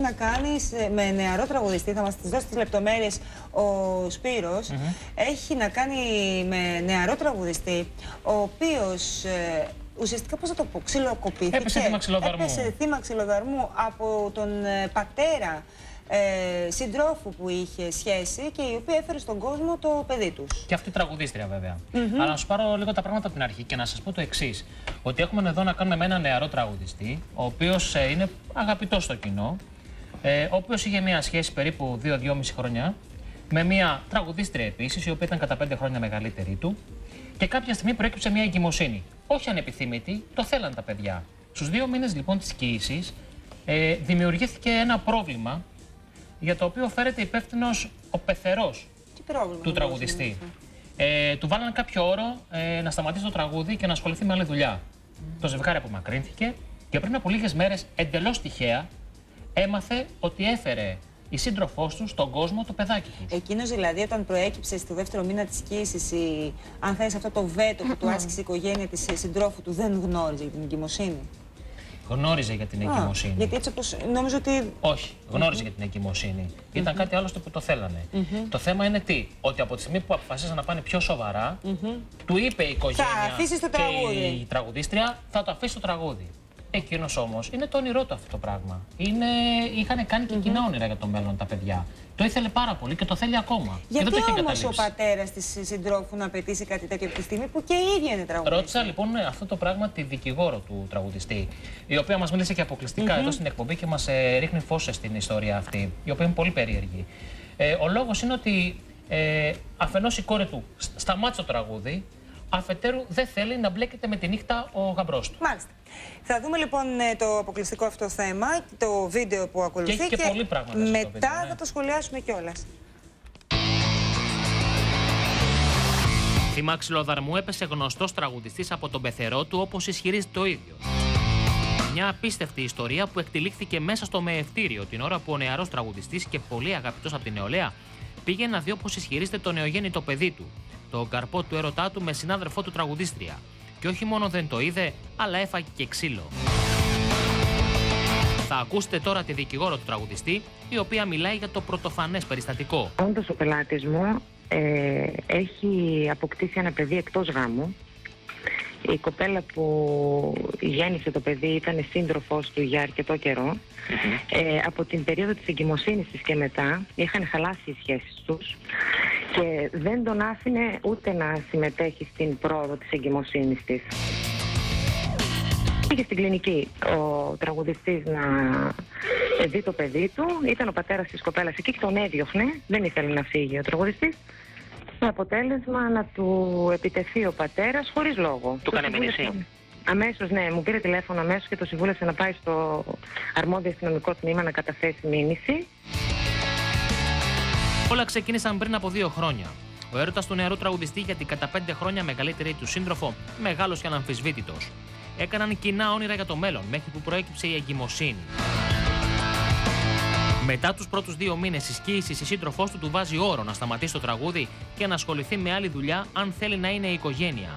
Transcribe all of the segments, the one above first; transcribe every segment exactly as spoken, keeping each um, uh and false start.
να κάνει με νεαρό τραγουδιστή, θα μας τις δώσει τις λεπτομέρειες ο Σπύρος. Mm-hmm. Έχει να κάνει με νεαρό τραγουδιστή, ο οποίος ε, ουσιαστικά, πώς θα το πω, ξυλοκοπήθηκε. Έπεσε θύμα ξυλοδαρμού. Έπεσε θύμα ξυλοδαρμού από τον ε, πατέρα Ε, συντρόφου που είχε σχέση και η οποία έφερε στον κόσμο το παιδί τους. Και αυτή η τραγουδίστρια, βέβαια. Mm-hmm. Αλλά να σου πάρω λίγο τα πράγματα από την αρχή και να σας πω το εξής. Ότι έχουμε εδώ να κάνουμε με έναν νεαρό τραγουδιστή, ο οποίος ε, είναι αγαπητός στο κοινό, ε, ο οποίος είχε μια σχέση περίπου δύο με δυόμιση χρόνια με μια τραγουδίστρια επίσης, η οποία ήταν κατά πέντε χρόνια μεγαλύτερη του, και κάποια στιγμή προέκυψε μια εγκυμοσύνη. Όχι ανεπιθύμητη, το θέλαν τα παιδιά. Στους δύο μήνες λοιπόν της κοίησης ε, δημιουργήθηκε ένα πρόβλημα, για το οποίο φέρεται υπεύθυνος ο πεθερός του τραγουδιστή. Ε, του βάλανε κάποιο όρο ε, να σταματήσει το τραγούδι και να ασχοληθεί με άλλη δουλειά. Mm. Το ζευγάρι απομακρύνθηκε και πριν από λίγες μέρες, εντελώς τυχαία, έμαθε ότι έφερε η σύντροφός του στον κόσμο το παιδάκι του. Εκείνος δηλαδή, όταν προέκυψε στο δεύτερο μήνα της κοίησης, η... αν θες αυτό το βέτο που του άσκησε η οικογένεια της συντρόφου του, δεν γνώριζε την εγκυμοσύνη. Γνώριζε για την εγκυμοσύνη. Γιατί έτσι όπως νόμιζω ότι... Όχι, γνώριζε mm-hmm. για την εγκυμοσύνη. Ήταν mm-hmm. κάτι άλλωστε που το θέλανε. Mm-hmm. Το θέμα είναι τι, ότι από τη στιγμή που αποφασίσαν να πάνε πιο σοβαρά, mm-hmm. του είπε η οικογένεια το και η τραγουδίστρια, θα το αφήσει το τραγούδι. Εκείνος όμως, είναι το όνειρό του αυτό το πράγμα. Είναι... Είχαν κάνει και mm-hmm. κοινά όνειρα για το μέλλον τα παιδιά. Το ήθελε πάρα πολύ και το θέλει ακόμα. Γιατί και δεν το όμως ο πατέρας της συντρόφου να απαιτήσει κάτι τέτοιο από τη στιγμή που και η ίδια είναι τραγουδίστρια? Ρώτησα λοιπόν αυτό το πράγμα τη δικηγόρο του τραγουδιστή, η οποία μας μίλησε και αποκλειστικά mm-hmm. εδώ στην εκπομπή και μας ε, ρίχνει φως στην ιστορία αυτή, η οποία είναι πολύ περίεργη. Ε, ο λόγος είναι ότι ε, αφενός η κόρη του σταμάτησε το τραγούδι, αφετέρου δεν θέλει να μπλέκεται με τη νύχτα ο γαμπρός του. Μάλιστα. Θα δούμε λοιπόν το αποκλειστικό αυτό θέμα, το βίντεο που ακολουθεί και, και, και πολλοί πράγματα μετά στο βίντεο, ναι. θα το σχολιάσουμε κιόλας. Θύμα ξυλοδαρμού έπεσε γνωστός τραγουδιστής από τον πεθερό του, όπως ισχυρίζεται ο ίδιος. Μια απίστευτη ιστορία που εκτελήχθηκε μέσα στο μεευτήριο την ώρα που ο νεαρός τραγουδιστής και πολύ αγαπητός από την νεολαία πήγε να δει, όπως ισχυρίζεται, το νεογέννητο παιδί του, τον καρπό του έρωτά του με συνάδελφό του τραγουδίστρια. Και όχι μόνο δεν το είδε, αλλά έφαγε και ξύλο. Θα ακούσετε τώρα τη δικηγόρο του τραγουδιστή, η οποία μιλάει για το πρωτοφανές περιστατικό. Όντως ο πελάτης μου ε, έχει αποκτήσει ένα παιδί εκτός γάμου. Η κοπέλα που γέννησε το παιδί ήταν σύντροφός του για αρκετό καιρό. Mm-hmm. ε, από την περίοδο της εγκυμοσύνης της και μετά είχαν χαλάσει οι σχέσεις τους και δεν τον άφηνε ούτε να συμμετέχει στην πρόοδο της εγκυμοσύνης της. Πήγε στην κλινική ο τραγουδιστής να δει το παιδί του, ήταν ο πατέρας της κοπέλας εκεί και τον έδιωχνε, δεν ήθελε να φύγει ο τραγουδιστής. Με αποτέλεσμα να του επιτεθεί ο πατέρας χωρίς λόγο. Του κάνει μήνυση. Αμέσως, ναι, μου πήρε τηλέφωνο αμέσως και το συμβούλευσε να πάει στο αρμόδιο αστυνομικό τμήμα να καταθέσει μήνυση. Όλα ξεκίνησαν πριν από δύο χρόνια. Ο έρωτας του νεαρού τραγουδιστή για την κατά πέντε χρόνια μεγαλύτερη του σύντροφο, μεγάλος και αναμφισβήτητος. Έκαναν κοινά όνειρα για το μέλλον, μέχρι που προέκυψε η εγκυμοσύνη. Μετά τους πρώτους δύο μήνες της κοίησης, η σύντροφός του του βάζει όρο να σταματήσει το τραγούδι και να ασχοληθεί με άλλη δουλειά, αν θέλει να είναι οικογένεια.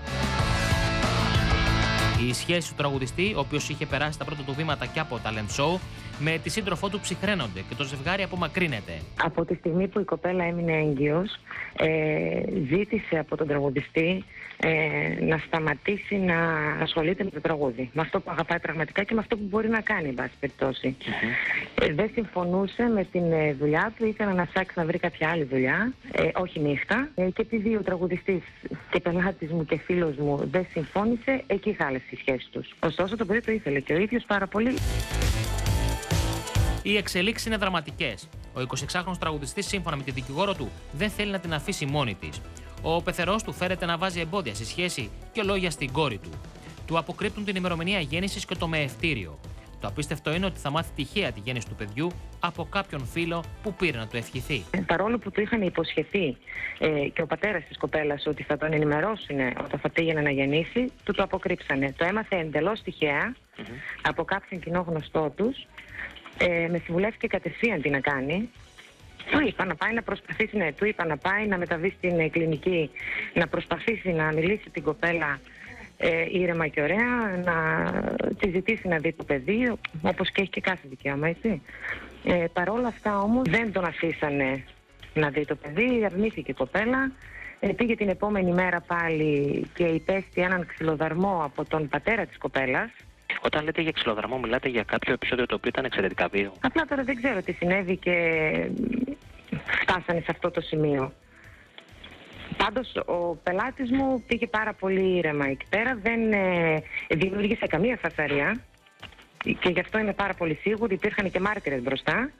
Η σχέση του τραγουδιστή, ο οποίος είχε περάσει τα πρώτα του βήματα και από talent show, με τη σύντροφό του ψυχραίνονται και το ζευγάρι απομακρύνεται. Από τη στιγμή που η κοπέλα έμεινε έγκυος, ε, ζήτησε από τον τραγουδιστή ε, να σταματήσει να ασχολείται με το τραγούδι. Με αυτό που αγαπάει πραγματικά και με αυτό που μπορεί να κάνει, εν πάση περιπτώσει. Mm-hmm. ε, δεν συμφωνούσε με την ε, δουλειά του, ήθελε να ψάξει να βρει κάποια άλλη δουλειά, ε, όχι νύχτα. Ε, και επειδή ο τραγουδιστής και πελάτης μου και φίλος μου δεν συμφώνησε, εκεί χάλεσε η σχέση τους. Ωστόσο το παιδί το ήθελε και ο ίδιος πάρα πολύ. Οι εξελίξεις είναι δραματικές. Ο εικοσιεξάχρονος τραγουδιστής, σύμφωνα με τη δικηγόρο του, δεν θέλει να την αφήσει μόνη της. Ο πεθερός του φέρεται να βάζει εμπόδια στη σχέση και λόγια στην κόρη του. Του αποκρύπτουν την ημερομηνία γέννησης και το μεευτήριο. Το απίστευτο είναι ότι θα μάθει τυχαία τη γέννηση του παιδιού από κάποιον φίλο που πήρε να του ευχηθεί. Παρόλο που του είχαν υποσχεθεί ε, και ο πατέρας της κοπέλας ότι θα τον ενημερώσουν όταν θα πήγαινε να γεννήσει, του το αποκρύψανε. Το έμαθε εντελώς τυχαία mm-hmm. από κάποιον κοινό γνωστό τους. Ε, με συμβουλεύτηκε κατευθείαν τι να κάνει. Του είπα να πάει να προσπαθήσει, ναι, του είπα να πάει να μεταβεί στην κλινική, να προσπαθήσει να μιλήσει την κοπέλα ε, ήρεμα και ωραία, να τη ζητήσει να δει το παιδί, όπως και έχει και κάθε δικαίωμα, έτσι. Ε, Παρ' όλα αυτά όμως δεν τον αφήσανε να δει το παιδί, αρνήθηκε η κοπέλα. Ε, πήγε την επόμενη μέρα πάλι και υπέστη έναν ξυλοδαρμό από τον πατέρα της κοπέλας. Όταν λέτε για ξυλοδαρμό, μιλάτε για κάποιο επεισόδιο το οποίο ήταν εξαιρετικά βίαιο. Απλά τώρα δεν ξέρω τι συνέβη και φτάσανε σε αυτό το σημείο. Πάντως ο πελάτης μου πήγε πάρα πολύ ήρεμα εκεί πέρα, δεν ε, δημιούργησε καμία φασαρία και γι' αυτό είμαι πάρα πολύ σίγουρη, υπήρχαν και μάρτυρες μπροστά.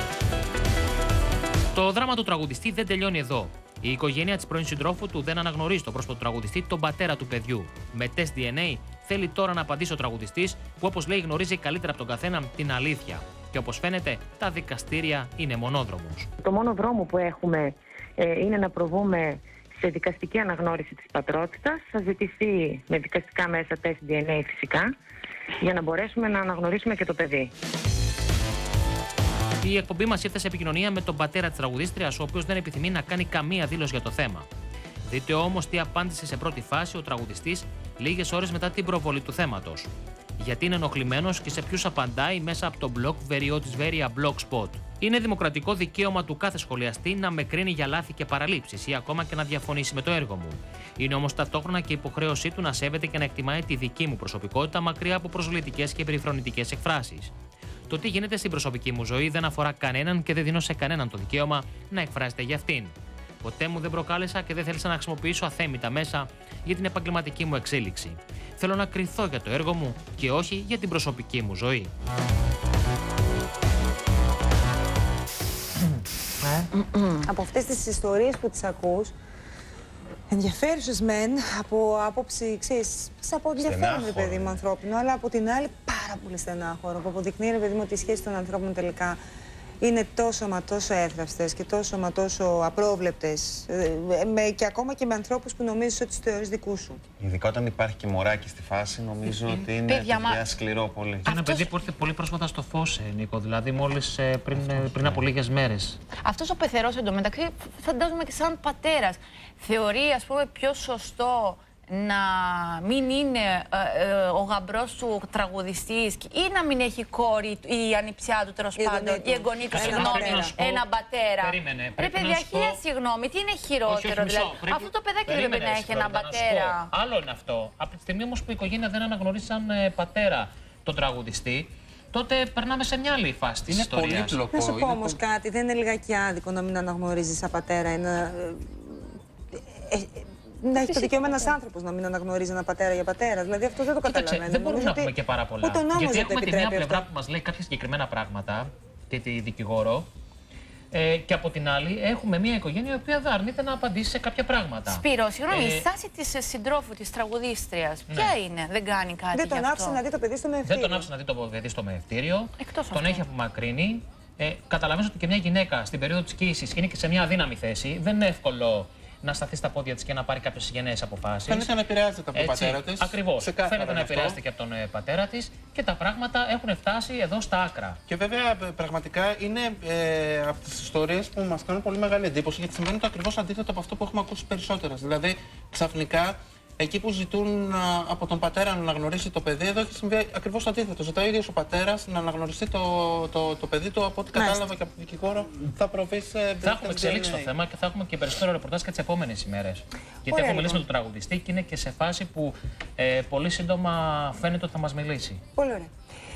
Το δράμα του τραγουδιστή δεν τελειώνει εδώ. Η οικογένεια της πρώην συντρόφου του δεν αναγνωρίζει το πρόσωπο του τραγουδιστή, τον πατέρα του παιδιού. Με τεστ ντι εν έι θέλει τώρα να απαντήσει ο τραγουδιστής, που όπως λέει γνωρίζει καλύτερα από τον καθένα την αλήθεια. Και όπως φαίνεται, τα δικαστήρια είναι μονόδρομος. Το μόνο δρόμο που έχουμε ε, είναι να προβούμε σε δικαστική αναγνώριση της πατρότητας. Θα ζητηθεί με δικαστικά μέσα τεστ ντι εν έι φυσικά, για να μπορέσουμε να αναγνωρίσουμε και το παιδί. Η εκπομπή μας ήρθε σε επικοινωνία με τον πατέρα της τραγουδίστριας, ο οποίος δεν επιθυμεί να κάνει καμία δήλωση για το θέμα. Δείτε όμως τι απάντησε σε πρώτη φάση ο τραγουδιστής λίγες ώρες μετά την προβολή του θέματος. Γιατί είναι ενοχλημένος και σε ποιους απαντάει μέσα από το blog Veriotis Veria Blogspot. Είναι δημοκρατικό δικαίωμα του κάθε σχολιαστή να με κρίνει για λάθη και παραλήψεις ή ακόμα και να διαφωνήσει με το έργο μου. Είναι όμως ταυτόχρονα και υποχρέωσή του να σέβεται και να εκτιμάει τη δική μου προσωπικότητα μακριά από προσβλητικές και περιφρονητικές εκφράσεις. Το τι γίνεται στην προσωπική μου ζωή δεν αφορά κανέναν και δεν δίνω σε κανέναν το δικαίωμα να εκφράζεται για αυτήν. Ποτέ μου δεν προκάλεσα και δεν θέλησα να χρησιμοποιήσω αθέμητα μέσα για την επαγγελματική μου εξέλιξη. Θέλω να κριθώ για το έργο μου και όχι για την προσωπική μου ζωή. Από αυτές τις ιστορίες που τις ακούς, ενδιαφέρουσες μεν, από άποψη, ξέρεις, από ενδιαφέρον ρε παιδί μου ανθρώπινο, αλλά από την άλλη πάρα πολύ στενάχωρο, που αποδεικνύει ρε παιδί μου ότι οι σχέσεις των ανθρώπων τελικά είναι τόσο μα τόσο εύθραυστες και τόσο μα τόσο απρόβλεπτες, με, και ακόμα και με ανθρώπους που νομίζεις ότι τους θεωρείς δικούς σου. Ειδικά όταν υπάρχει και μωράκι στη φάση, νομίζω mm-hmm. ότι είναι παιδιά, μα... σκληρό πολύ. Και ένα παιδί που ήρθε πολύ πρόσφατα στο φως, ε, Νίκο, δηλαδή μόλις ε, πριν, ε, πριν από λίγες μέρες. Αυτός ο πεθερός εντωμεταξύ, φαντάζομαι και σαν πατέρας, θεωρεί ας πούμε πιο σωστό να μην είναι ε, ε, ο γαμπρός του τραγουδιστής ή να μην έχει κόρη η ανιψιά του, τέλος πάντων, η εγγονή του, συγγνώμη, έναν πατέρα. Περίμενε, ρε παιδιά, χίλια συγγνώμη, τι είναι χειρότερο, δηλαδή. Πρέπει... Αυτό το παιδάκι δεν πρέπει να έχει έναν πατέρα. Άλλο είναι αυτό. Από τη στιγμή όμως που η οικογένεια δεν αναγνωρίζει σαν ε, πατέρα τον τραγουδιστή, τότε περνάμε σε μια άλλη φάση της ιστορίας. Είναι πολύπλοκο. Να σου πω όμως κάτι, δεν είναι λιγάκι άδικο να μην αναγνωρίζει σαν πατέρα ένα... Ε, ε, να έχει το δικαίωμα ένας άνθρωπος να μην αναγνωρίζει ένα πατέρα για πατέρα. Δηλαδή αυτό δεν το καταλαβαίνω. Δεν μπορούμε να πούμε και πάρα πολλά. Γιατί έχουμε τη μία πλευρά που μας λέει κάποια συγκεκριμένα πράγματα, και τη δικηγόρο, ε, και από την άλλη έχουμε μια οικογένεια η οποία δεν αρνείται να απαντήσει σε κάποια πράγματα. Σπύρο, συγγνώμη, ε... η στάση της συντρόφου, της τραγουδίστριας, ναι. ποια είναι, δεν κάνει κάτι. Δεν τον άφησε να δει το παιδί στο μεευτήριο. Δεν τον άφησε να δει το παιδί στο μεευτήριο. Εκτός τον έχει απομακρύνει. Ε, Καταλαβαίνω ότι και μια γυναίκα στην περίοδο της κοίησης είναι και σε μια αδύναμη θέση. Δεν είναι εύκολο να σταθεί στα πόδια της και να πάρει κάποιες γενναίες αποφάσεις. Φαίνεται να επηρεάζεται από τον πατέρα της. Ακριβώς. Φαίνεται να επηρεάζεται και από τον ε, πατέρα της και τα πράγματα έχουν φτάσει εδώ στα άκρα. Και βέβαια πραγματικά είναι ε, από τις ιστορίες που μας κάνουν πολύ μεγάλη εντύπωση, γιατί συμβαίνει το ακριβώς αντίθετο από αυτό που έχουμε ακούσει περισσότερες. Δηλαδή ξαφνικά εκεί που ζητούν α, από τον πατέρα να αναγνωρίσει το παιδί, εδώ έχει συμβεί ακριβώς το αντίθετο. Ζητάει ο ίδιος ο πατέρας να αναγνωριστεί το, το, το παιδί του, από ό,τι κατάλαβα και από τον δικηγόρο θα προβεί σε. Θα έχουμε εξελίξει το θέμα και θα έχουμε και περισσότερο ρεπορτάζ και τις επόμενες ημέρες. Γιατί έχω μιλήσει με τον τραγουδιστή και είναι και σε φάση που ε, πολύ σύντομα φαίνεται ότι θα μας μιλήσει. Πολύ ωραία.